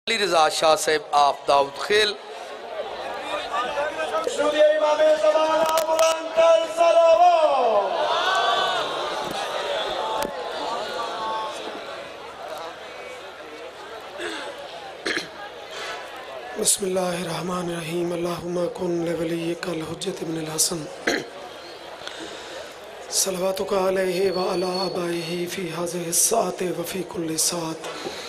علی رضا شاہ صاحب آف داؤد خیل بسم اللہ الرحمن الرحیم اللہم کن لولیک الحجت ابن الحسن صلواتک علیہ وعلا آبائہ فی حاضر الساعت وفی کل ساعت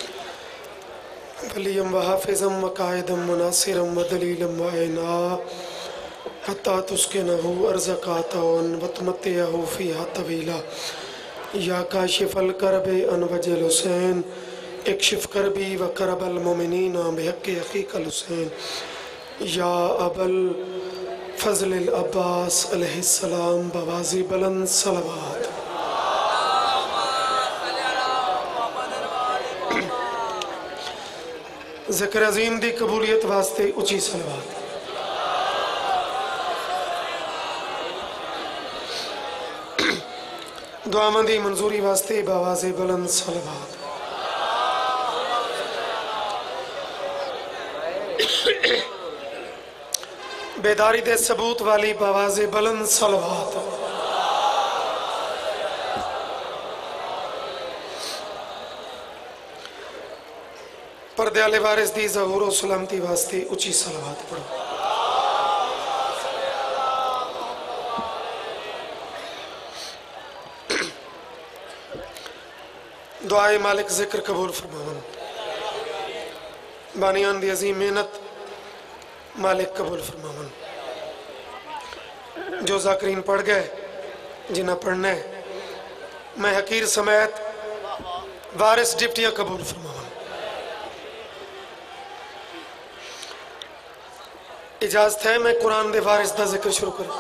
ولیم وحافظم وقائدم مناصرم ودلیلم وعینا حتی تسکنہو ارزقاتاون وتمتعہو فیہا طویلا یا کاشف الکرب ان وجہ الحسین اکشف کربی و کرب المومنین بحق حقیق الحسین یا ابل فضل العباس علیہ السلام بوازی بلند صلوات ذکر عظیم دی قبولیت واسطے اچھی صلوات دعا مندی منظوری واسطے بوازی بلند صلوات بیداری دے ثبوت والی بآواز بلند صلوات پردے والے وارث دی ظہور و سلامتی واسطے اچھی صلوات پڑھو دعائے مالک ذکر قبول فرماون بانیان دی عظیم محنت مالک قبول فرماون جو ذاکرین پڑھ گئے جنہیں پڑھنے میں حقیر سمیت وارث ڈپٹیاں قبول فرماون اجازت ہے میں قرآن دے وارث دا ذکر شروع کروں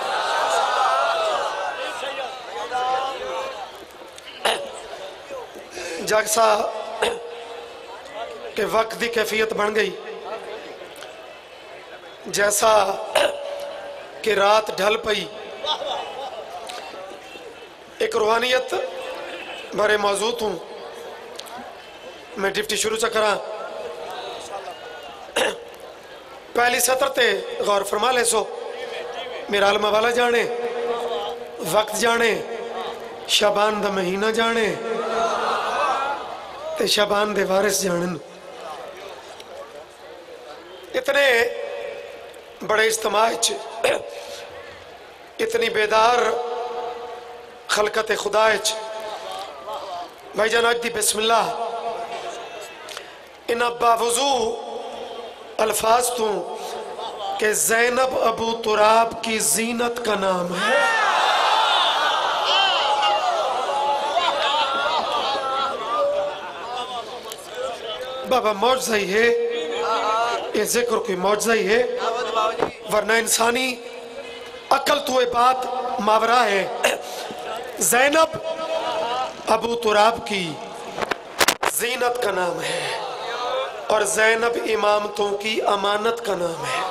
جگ سا کہ وقت دی کیفیت بن گئی جیسا کہ رات ڈھل پئی ایک روحانیت بھرے موضوع ہوں میں ڈپٹی شروع چکرا پہلی سطر تے غور فرما لے سو میرا علمہ والا جانے وقت جانے شابان دا مہینہ جانے تے شابان دے وارث جانن اتنے بڑے اجتماع اتنی بیدار خلقت خدا بھائی جان آج دی بسم اللہ انہا باوضو الفاظ تو کہ زینب ابو تراب کی زینت کا نام ہے بابا معجزہ ہی ہے یہ ذکر کوئی معجزہ ہی ہے ورنہ انسانی عقل تو یہ بات ماورا ہے زینب ابو تراب کی زینت کا نام ہے اور زینب امامتوں کی امانت کا نام ہے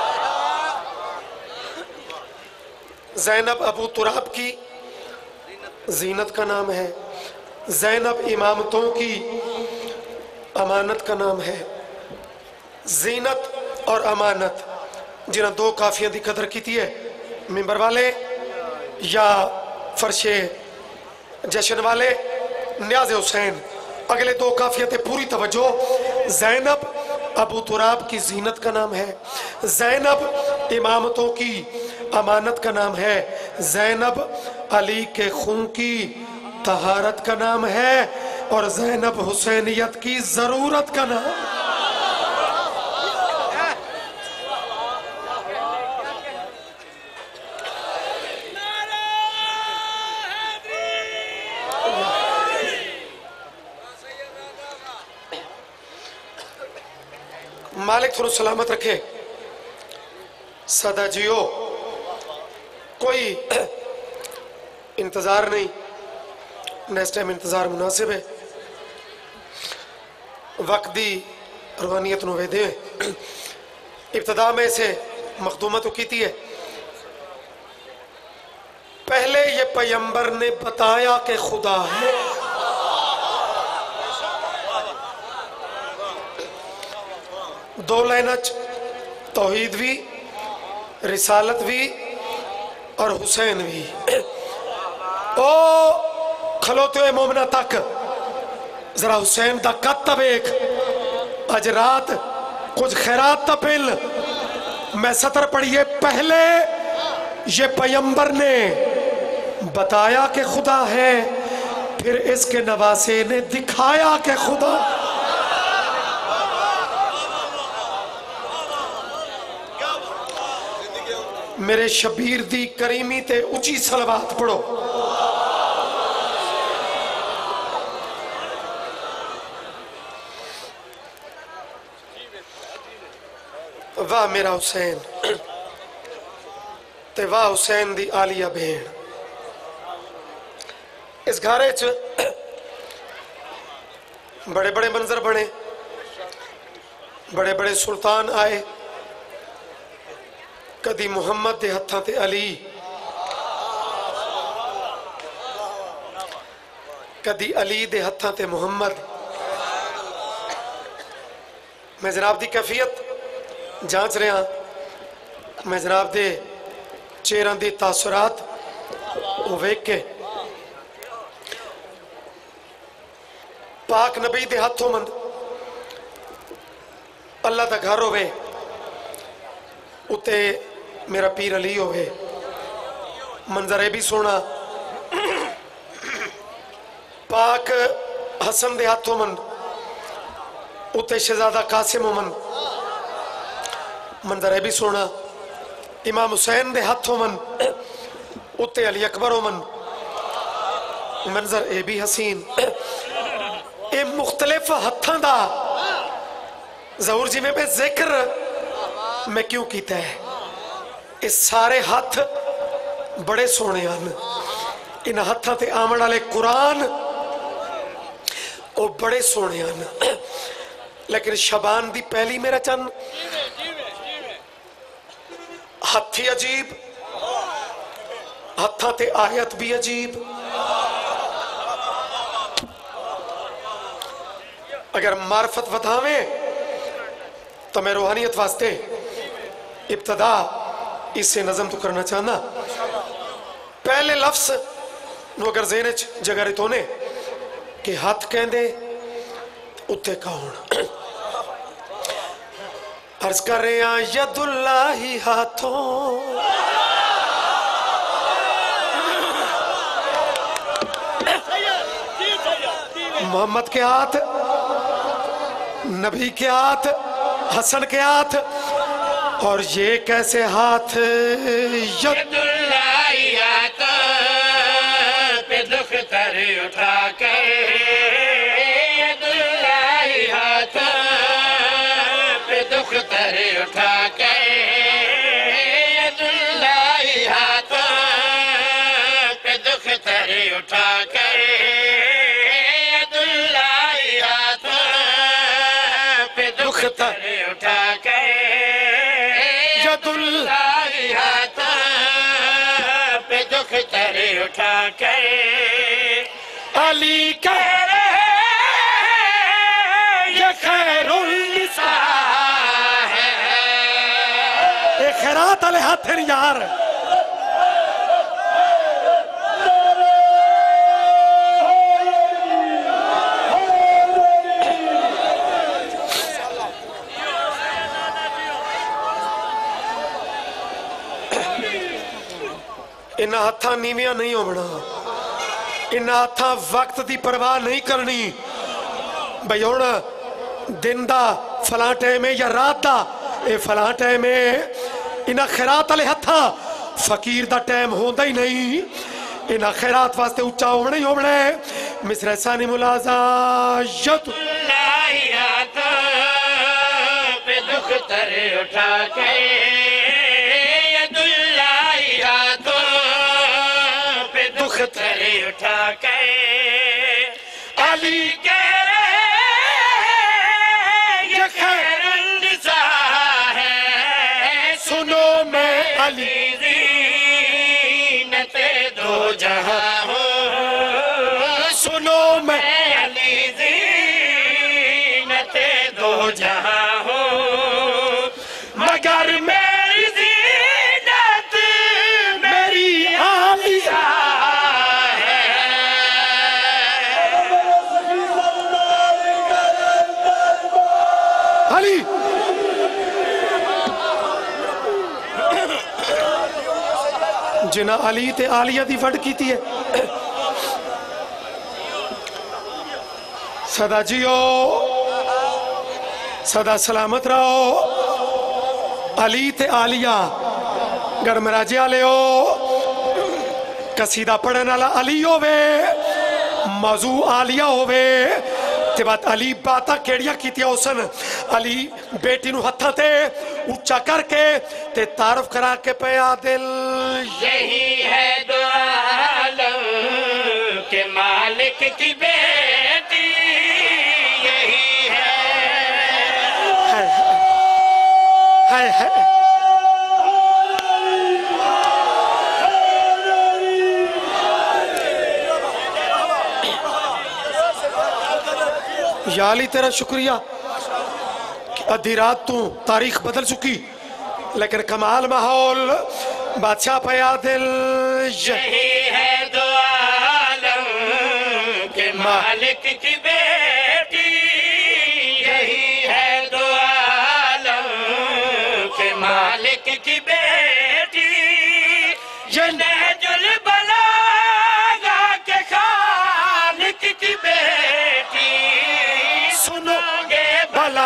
زینب ابو تراب کی زینت کا نام ہے زینب امامتوں کی امانت کا نام ہے زینت اور امانت جنہاں دو کافیاں دی قدر کیتی ہے ممبر والے یا فرش جشن والے نیاز حسین اگلے دو کافیاں تے پوری توجہ زینب ابو تراب کی زینت کا نام ہے زینب امامتوں کی امانت کا نام ہے زینب علی کے خون کی طہارت کا نام ہے اور زینب حسینیت کی ضرورت کا نام ہے مالک تھوڑا سلامت رکھے صدا جیو کوئی انتظار نہیں نیکسٹ ٹائم انتظار مناسب ہے وقت دی روحانیت نو ویدے ابتدا میں سے مخدومت کیتی ہے پہلے یہ پیغمبر نے بتایا کہ خدا ہے دو لائنچ توحید بھی رسالت بھی اور حسین بھی او کھلوتے ہوئے مومنہ تک ذرا حسین دا قد تا بیک اج رات کچھ خیرات تا پل میں سطر پڑھیے پہلے یہ پیمبر نے بتایا کہ خدا ہے پھر اس کے نواسے نے دکھایا کہ خدا میرے شبیر دی کریمی تے اچھی صلوات پڑھو واہ میرا حسین تے واہ حسین دی آلیہ بہن اس گھارے چ بڑے بڑے منظر بنے بڑے بڑے سلطان آئے کدی محمد دے ہتھاں تے علی کدی علی دے ہتھاں تے محمد میں جناب دی کیفیت جانچ رہا میں جناب دے چہران دی تاثرات وہ ویک کے پاک نبی دے ہاتھوں مند اللہ دا گھر ہوئے اتے میرا پیر علی ہوئے منظر بھی سونا پاک حسن دے ہاتھوں مند اتے شہزادہ قاسم مند منظر بھی سونا امام حسین دے ہاتھوں مند اتے علی اکبر مند منظر اے بھی حسین اے مختلف ہتھاں دا ظہور جی میں ذکر میں کیوں کیتا ہے اس سارے ہاتھ بڑے سونے آن ان ہتھاں تے آمن والے قرآن او بڑے سونے آن لیکن شبان دی پہلی میرا چند ہتھی عجیب ہتھاں تے آیت بھی عجیب اگر معرفت ودھاویں تو میں روحانیت واسطے ابتدا اس سے نظم تو کرنا چاہنا پہلے لفظ نو اگر ذہن جگہ رتونے کہ ہاتھ کہندے اتے کون عرض کر رہے ہیں ید اللہ ہاتھوں محمد کے ہاتھ نبی کے ہاتھ حسن کے ہاتھ اور یہ کیسے ہاتھ ید اللہ ہاتھ پہ دکھ تر اٹھا کر ید اللہ ہاتھ پہ دکھ تر اٹھا کر ید اللہ ہاتھ پہ دکھ تر اٹھا کر ید اللہ ہاتھ پہ دکھ تر اٹھا کر ید اللہ ہاتھ پہ دکھ تر اٹھا کر علی کا یہ خیر النساء ہے اے خیرات علیہ ہاتھ یار انہا ہتھاں نیویاں نہیں ہونا انہا ہتھاں وقت دی پرواہ نہیں کرنی بھئی ہونا دن دا فلاں ٹائم ہے یا رات دا اے فلاں ٹائم ہے انہا خیرات علیہ ہتھاں فقیر دا ٹائم ہوندہ ہی نہیں انہا خیرات واسطے اچھا ہونا ہی ہونا ہے مصر ثانی ملازہ ید اللہ ہاتھ پہ دکھ تر اٹھا کر ید اللہ ہاتھ پہ دکھ تر اٹھا کر علی کہہ رہے یہ خیر النساء ہے سنو میں علی زینت دو جہاں ہوں سنو میں علی زینت دو جہاں ہوں مگر میری زینت میری عالیہ علی جنا علی تے عالیہ دی وڈ کیتی ہے سدا جیو سدا سلامت رہو علی تے عالیہ گڑ مراجے آلے ہو قصیدہ پڑھن والا علی ہووے موضوع عالیہ ہووے تے بات علی باتا کیڑیاں کیتیا حسن علی بیٹی نو ہتھا تے اچھا کر کے تے تعارف کرا کے پیا دل یہی ہے دو عالم کے مالک کی بیٹی یہی ہے یا علی تیرا شکریہ کہ ادھی رات تو تاریخ بدل چکی لیکن کمال ماحول بادشاہ پیا دل یہی ہے دو عالم کے مالک کی بیٹی یہی ہے دو عالم کے مالک کی بیٹی یہ نہج البلاغہ کے خالق کی بیٹی سنو گے بھلا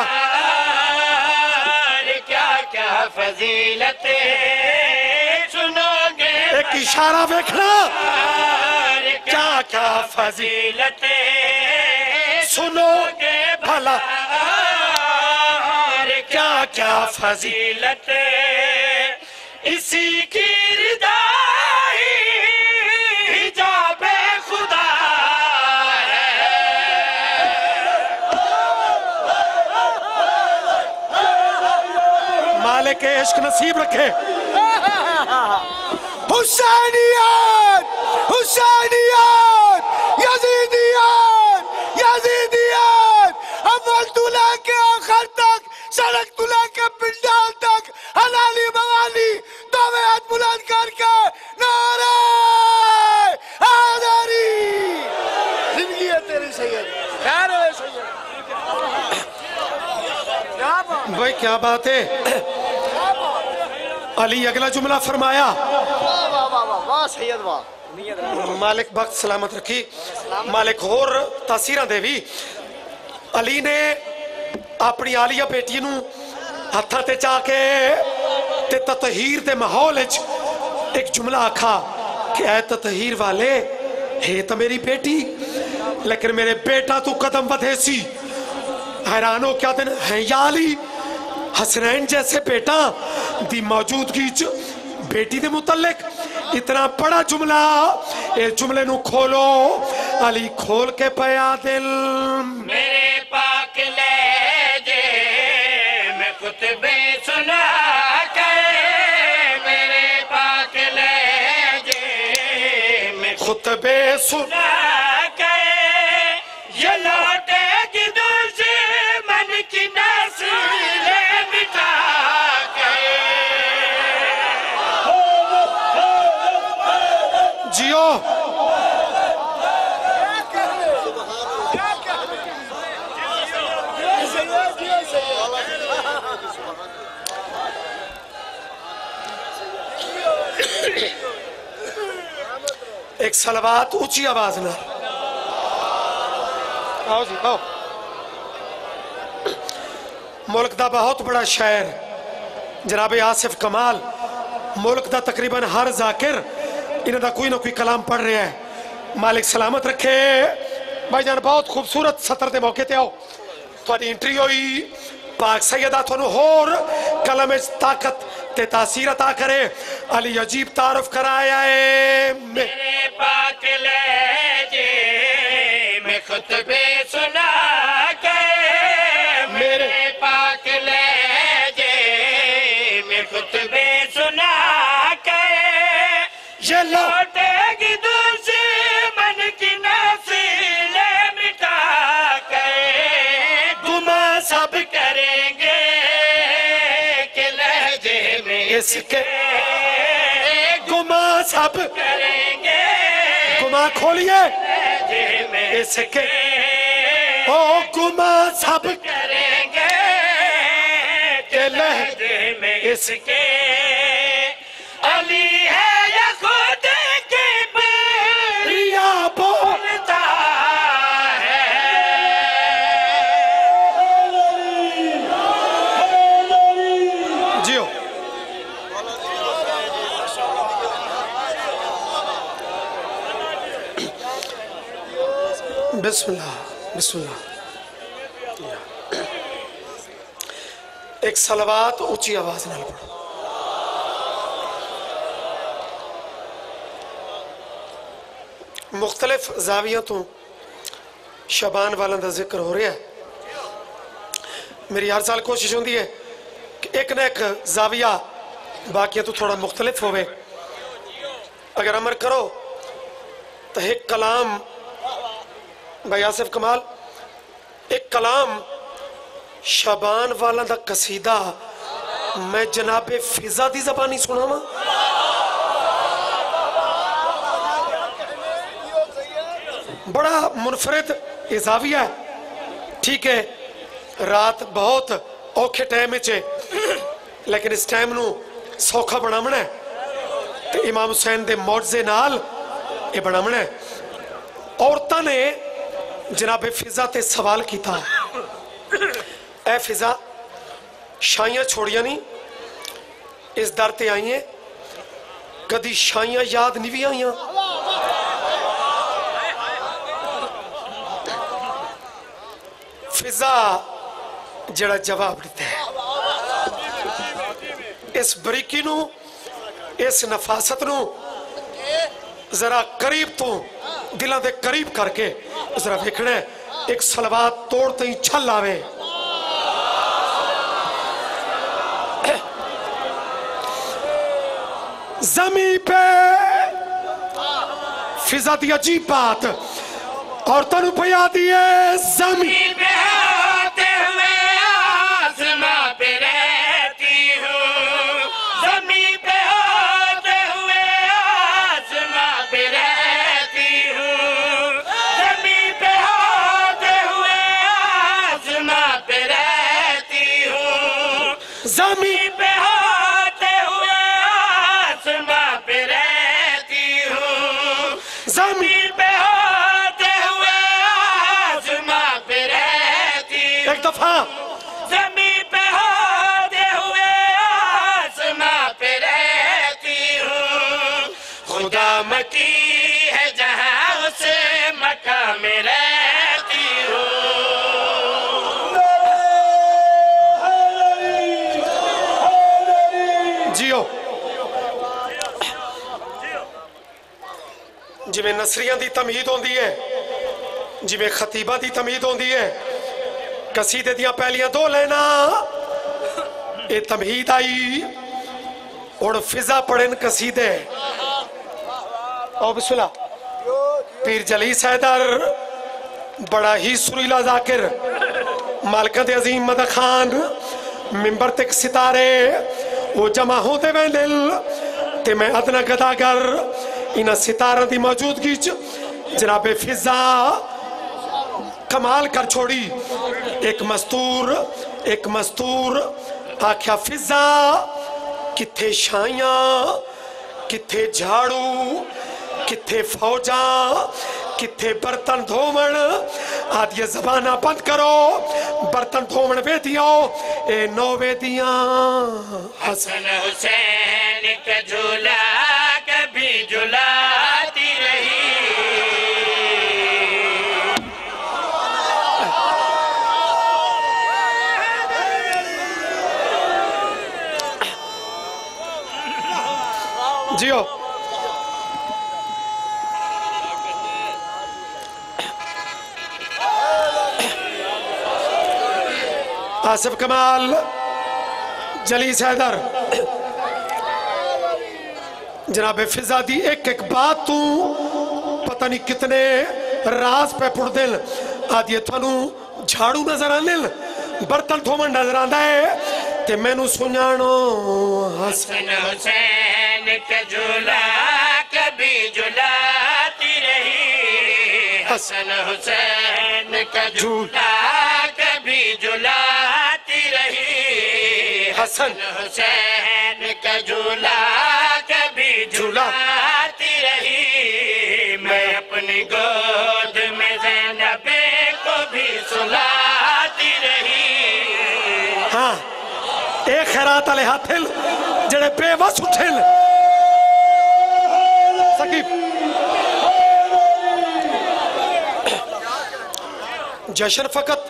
کیا کیا فضیلتیں سنو گے ایک اشارہ دیکھنا کیا کیا فضیلتیں سنو گے بھلا کیا کیا فضیلتیں اسی کی رضا ہی حجاب خدا ہے مالک عشق نصیب رکھے حسینیت حسینیت یزیدیت یزیدیت اول تو لے کے آخر تک سڑک تو لے کے پنڈال تک حلالی موالی دوے ہاتھ بلند کر کے نعرہ حیدری زندگی ہے تیری سید خیر ہے سید بھائی کیا بات ہے علی اگلا جملہ فرمایا واہ سید واہ مالک وقت سلامت رکھی مالک اور تاثیرہ دے بھی علی نے اپنی عالیہ بیٹی نو ہتھا تے چاہ کے تے تطہیر دے ماحول ایک جملہ آکھا کہ اے تطہیر والے ہے تو میری بیٹی لیکن میرے بیٹا تو قدم بدھے سی حیرانو کیا دن ہے یا علی حسنین جیسے بیٹا دی موجودگی بیٹی دے متعلق اتنا بڑا جملہ اے جملے نو کھولو علی کھول کے پیا دل میرے پاک لہجے میں خطبے سنا کے میرے پاک لہجے میں خطبے سنا کے یہ لوٹے کی دشمن کی نسل مٹا کے جیو ایک صلوات اونچی آواز نہ آؤ جی آؤ ملک دا بہت بڑا شاعر جناب آصف کمال ملک دا تقریباً ہر ذاکر انہوں دا کوئی نہ کوئی کلام پڑھ رہے ہیں مالک سلامت رکھے بھائی جان بہت خوبصورت سطر دے موقع تے آؤ تھوڑی انٹری ہوئی پاک سیدہ تھونو ہور کلم طاقت تے تاثیر عطا کرے علی عجیب تعارف کرایا ہے میرے پاک لہجے میں خطبے سنا کے میرے پاک لہجے میں خطبے سنا کے یہ لوٹے گی دشمن کی نسل مٹا کے گما سب کریں گے کہ لہجے اس کے گما سب کریں گے گما کھولیے لہجے میں اس کے او گما سب کریں گے کہ لہجے میں اس کے علی ہے یا خود کی ریا بول بولتا ہے جیو بسم اللہ بسم اللہ ایک صلوات اونچی آواز نال پڑھو مختلف زاویہ تو شبان والوں کا ذکر ہو رہا ہے میری ہر سال کوشش ہوتی ہے کہ ایک نہ ایک زاویہ باقیہ تو تھوڑا مختلف ہوئے اگر عمر کرو تو ایک کلام بھائی آصف کمال ایک کلام شبان والا دا قصیدہ میں جناب فضا دی زبانی سنا ماں بڑا منفرد اضافیہ ہے ٹھیک ہے رات بہت اوکھے ٹائم چے لیکن اس ٹائم نو سوکھا بنامنا ہے کہ امام حسین دے معجزے نال یہ بنامنا ہے عورتاں نے جناب فضا تے سوال کیتا اے فضا شائیاں چھوڑیاں نہیں اس در تے آئیں کدی شائیاں یاد نہیں بھی آئیاں فضا جڑا جواب دیتا ہے اس بریکی نو اس نفاست نو ذرا قریب تو دلوں دے قریب کر کے ذرا دیکھنا ہے ایک صلوات توڑتے ہی چھل آوے زمین پہ فضا دی عجیب بات اور تنو پیا دیئے زمین پہ ہوتے ہوئے آسماں پہ رہتی ہوں زمین پہ ہوتے ہوئے آسماں پہ رہتی ہوں زمین پہ ہوتے ہوئے آسماں پہ رہتی ہوں زمین پہ ہوتے ہوئے آسماں پہ رہتی ہوں زمین پہ ہوتے ہوئے آسماں پہ رہتی ہوں ایک دفعہ زمین پہ ہوتے ہوئے آسماں پہ رہتی ہوں خدا مکی ہے جہاں اسے مکہ میں رہتی ہوں جیو جی میں نصریاں دی تمہید ہوندی ہے جی میں خطیبہ دی تمہید ہوندی ہے قصیدے دیاں پہلیاں دو لینا اے تمہید آئی اور فضا پڑھن قصیدے او بسم اللہ پیر جلیس حیدر بڑا ہی سریلا ذاکر مالکت عظیم مدہ خان ممبر تک ستارے وہ جمع ہوتے میں دل تے میں ادنا گداگر انہا ستارہ دی موجودگی جناب فضا کمال کر چھوڑی ایک مستور آکھیا فضا کتھے شائیاں کتھے جھاڑو کتھے فوجاں کتھے برتن دھومن آدھی زبانہ بند کرو برتن دھومن ویدیاں اے نو ویدیاں حسن حسین کا جھولا کبھی جھلاتی رہی جیو آصف کمال جلیس حیدر جناب فضا دی ایک ایک بات تو پتہ نہیں کتنے راز پہ پڑ دل آدھی تھانو جھاڑو نظر آنے برتن دھومن نظر آندہ ہے تے مینوں سنجانو حسن حسین کا جھولا کبھی جھولاتی رہی حسن حسین کا جھولا کبھی جھولاتی رہی حسن حسین کا جھولا کبھی جھولاتی رہی میں اپنی گود میں زینب کو بھی سلاتی رہی ہاں ایک خیرات علیہ ہاتھل جڑے بے وس اٹھل سکیب جشن فقط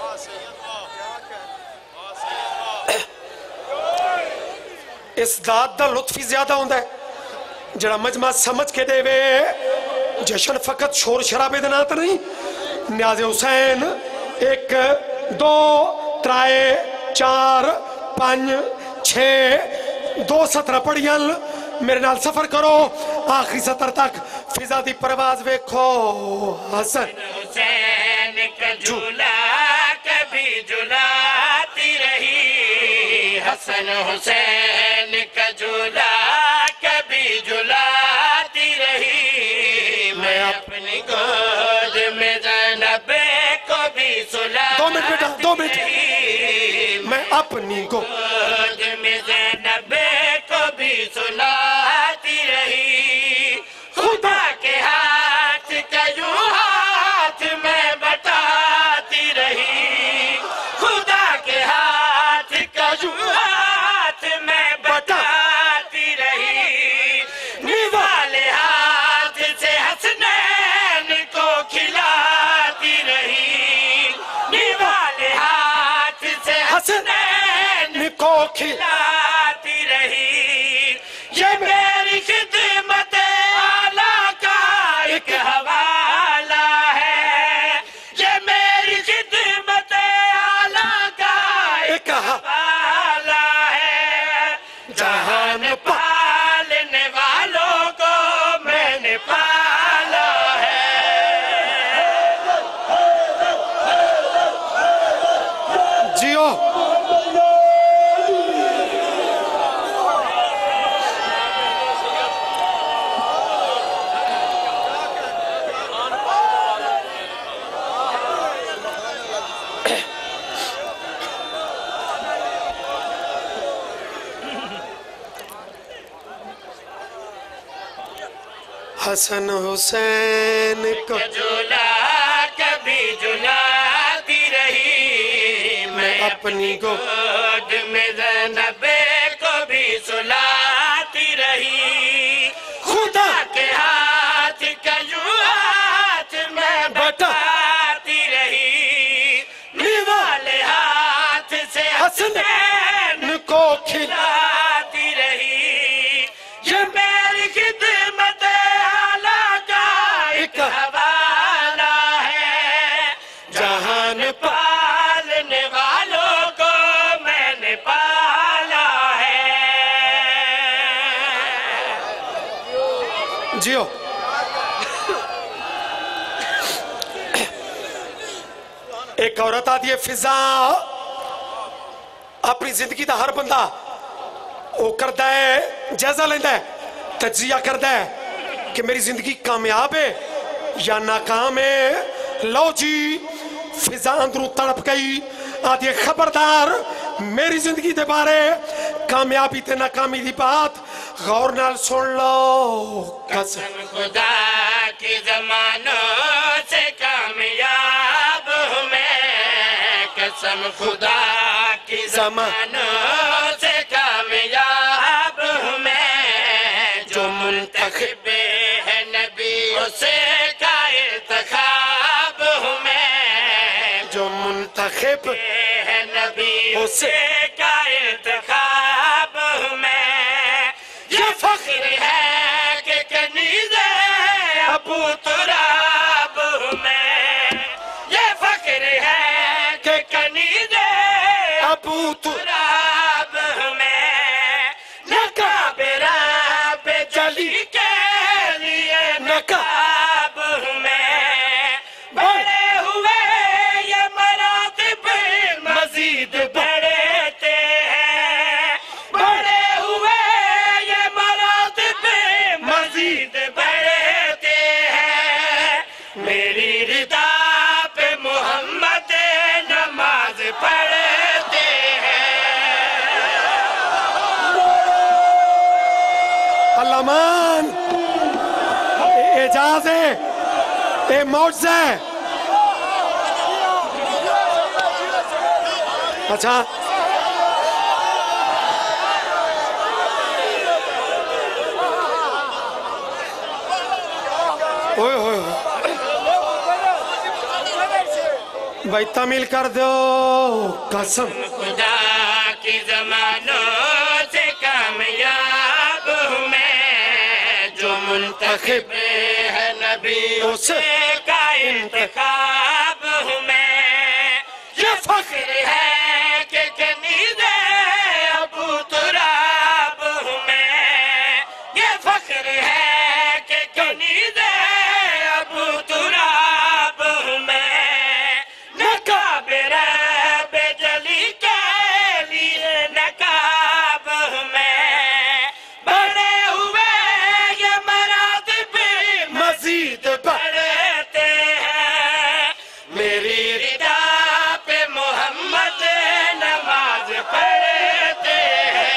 اس ذات دا لطفی زیادہ ہوندہ ہے جڑا مجمع سمجھ کے دے وے جشن فقط شور شرابے دناتا نہیں نیاز حسین ایک دو ترائے چار پانچ چھے دو سترہ پڑیل میرے نال سفر کرو آخری سطر تک فضا دی پرواز ویکھو حسن حسین کا جھولا کبھی جھولاتی رہی حسن حسین کا جھولا کبھی جھولاتی رہی میں اپنی گود میں زینب کو بھی سلاتی دو منٹ بیٹا دو منٹ میں اپنی گود میں زینب کو بھی سلاتی رہی خدا کے ہاتھ کا یوں ہاتھ میں بٹاتی رہی خدا کے ہاتھ کا یوں ہاتھ میں بٹاتی رہی نیوالے ہاتھ سے حسنین کو کھلاتی رہی نیوالے ہاتھ سے حسنین کو کھلا کھلاتی رہی یہ میری خدمت آلہ کا ایک حوالہ ہے یہ میری خدمت آلہ کا ایک حوالہ ہے جہان پالنے والوں کو میں نے پالا ہے جیو حسن حسین کو جھولا کبھی جھولاتی رہی میں اپنی گود میں زینب کو بھی سلاتی رہی خدا کے ہاتھ کا یوں ہاتھ میں بٹاتی رہی نیوالے ہاتھ سے حسنین کو کھلا کھلاتی رہی یہ میری خدمت آلہ کا ایک حوالہ ہے جہان پالنے والوں کو میں نے پالا ہے جیو ایک عورت آتی ہے فضا اپنی زندگی دا ہر بندہ وہ کردہ ہے جائزہ لیندہ ہے تجزیہ کردہ ہے کہ میری زندگی کامیاب ہے یا ناکام ہے لو جی فضا اندروں تڑپ گئی آتی ہے خبردار میری زندگی دے بارے کامیابی تے ناکامی دی بات غور نال سن لو قسم خدا کی زمانوں سے کامیاب ہوں میں قسم خدا کی زمانوں سے کامیاب ہوں میں جو منتخب ہے نبیوں سے کا انتخاب ہوں میں جو منتخب ہے نبیوں سے کا انتخاب ہوں میں یہ فخر ہے کہ کنیز ابو تراب ہوں میں یہ فخر ہے کہ کنیز ابو تراب ہوں میں نقاب رب جلی کے لیے نقاب ہوں میں بڑے ہوئے یہ مراتب مزید بڑھتے ہیں امان اعجاز ہے، اے معجزہ ہے۔ اچھا اوئے ہوئے بھائی تعمیل کر دو قسم خدا کی زمانوں سے کامیاب ہوں میں، جو منتخب ہے نبی اسے کا انتخاب ہوں میں۔ یہ فخر ہے کہ کنیز ابو تراب ہوں میں، یہ فخر ہے کہ کنیز ابو تراب ہوں میں۔ نقاب رب جلی کے لیے نقاب ہوں میں، بڑے ہوئے یہ مراتب مزید بڑھتے ہیں، میری ردا پہ محمد نماز پڑھتے ہیں۔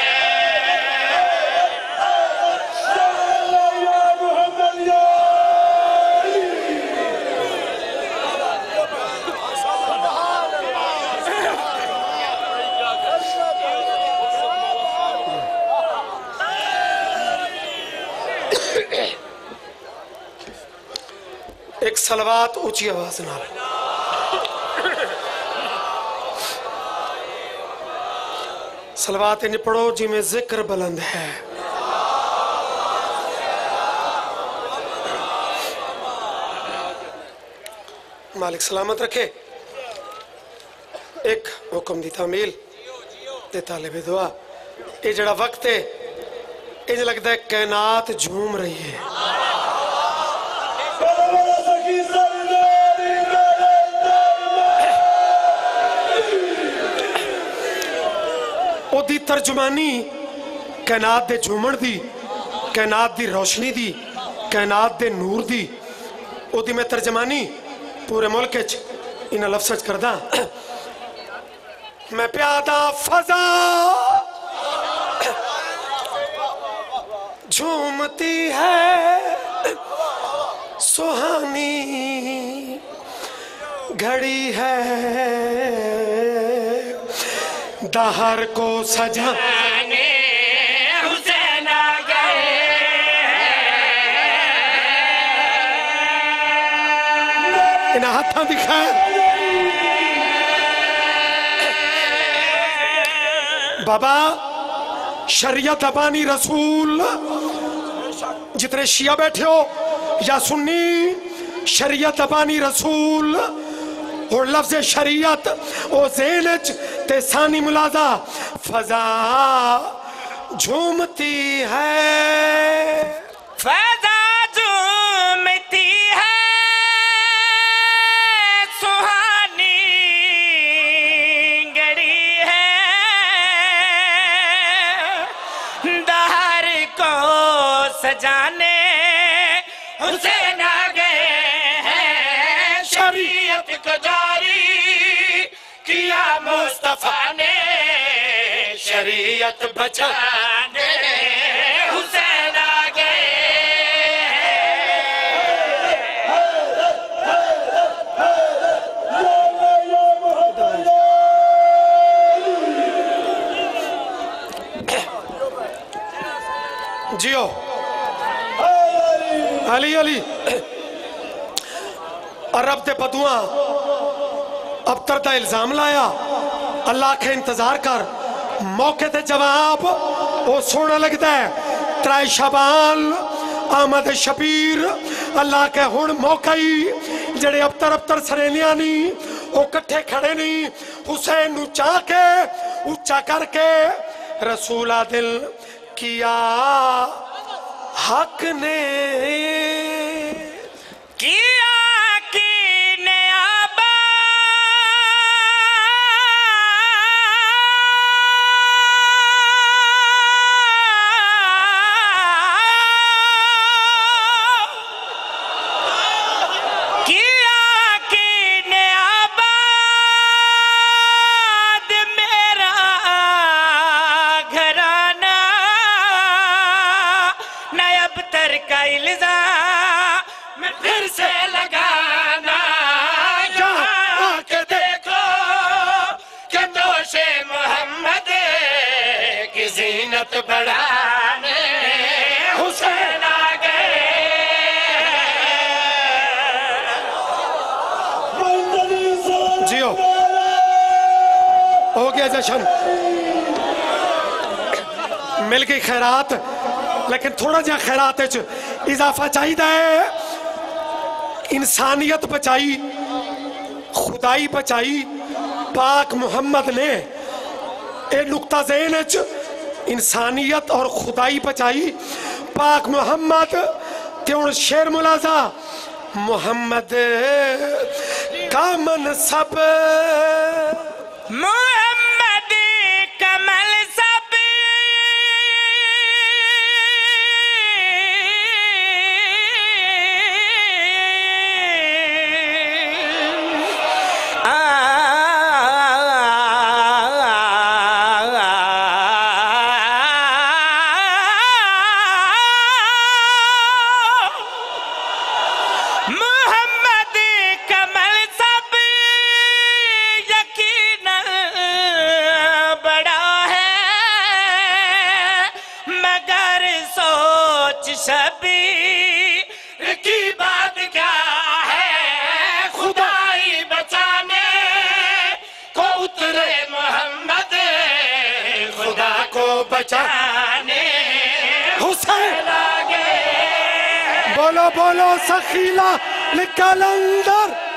ایک صلوات اونچی آواز نال صلوات انہیں پڑھو جی میں ذکر بلند ہے۔ مالک سلامت رکھے۔ ایک حکم دی تعمیل دے طالب دعا، یہ جڑا وقت ہے یہ لگتا ہے کائنات جھوم رہی ہے۔ او دی ترجمانی کائنات دے جھومن دی، کائنات دی روشنی دی، کائنات دے نور دی، او دی میں ترجمانی پورے ملک انہاں لفظ کردہ۔ میں پیادہ فضا جھومتی ہے، سہانی گھڑی ہے، دہر کو سجانے حسین آ گئے، انہاں ہاتھاں دکھائے۔ بابا شریعت ابانی رسول، جتنے شیعہ بیٹھے ہو یا سنی، شریعت ابانی رسول اور لفظ شریعت او زینچ تے ثانی ملازہ فضا جھومتی ہے، فضا جھومتی ہے، سہانی گھڑی ہے، دہر کو سجانے حسین آ گئے ہیں، شریعت کو جاری کیا مصطفیٰ نے، شریعت بچانے حسین آ گئے۔ جیو علی علی عرب تے بدواں اب تردہ الزام لایا، اللہ کے انتظار کر، موقع تے جواب وہ سونا لگتا ہے۔ ترائی شبان آمد شبیر، اللہ کے ہون موقعی جڑے اب تر سرینیاں نہیں، وہ کٹھے کھڑے نہیں، حسین نو چاہ کے اچھا کر کے رسولہ دل کیا حق نے کیا کی نیابہ کیا کی نیابہ میرا گھرانہ نیا بت بڑھانے حسین آ گئے جیو ہو گیا جشن مل گئی خیرات لیکن تھوڑا جہاں خیرات اضافہ چاہیے ہے انسانیت بچائی خدائی بچائی پاک محمد نے اے نقطہ ذہن انسانیت اور خدائی بچائی پاک محمد تیون شیر ملازہ محمد کا منصب محمد کا منصب محمد کا منصب یقیناً بڑا ہے مگر سوچ شبیر کی بات کیا ہے خدائی بچانے کو اترے محمد خدا کو بچانے حسین آگے بولو بولو سخیلہ نکل اندر